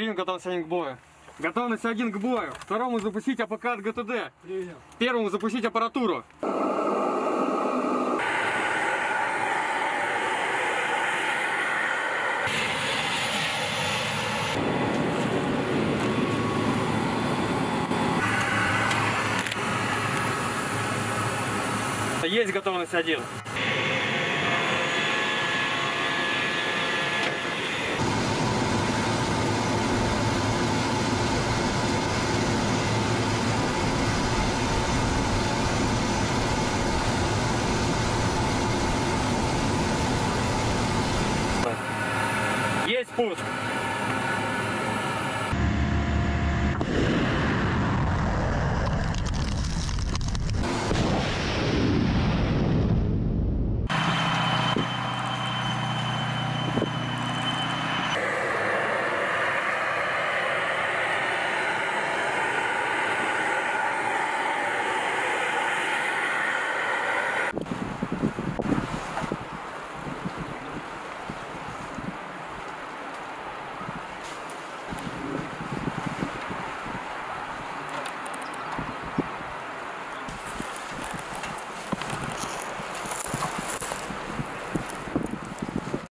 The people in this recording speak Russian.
Принял, готовность 1 к бою. Готовность 1 к бою. Второму запустить АПК от ГТД. Принял. Первому запустить аппаратуру. Есть готовность 1. Есть пуск.